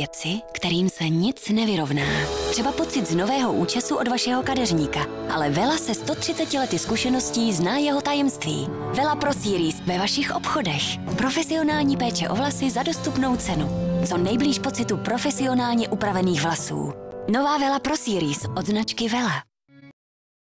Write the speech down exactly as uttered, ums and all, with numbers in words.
věci, kterým se nic nevyrovná. Třeba pocit z nového účesu od vašeho kadeřníka. Ale Wella se sto třiceti lety zkušeností zná jeho tajemství. Wella Pro Series ve vašich obchodech. Profesionální péče o vlasy za dostupnou cenu. Co nejblíž pocitu profesionálně upravených vlasů. Nová Wella Pro Series od značky Wella.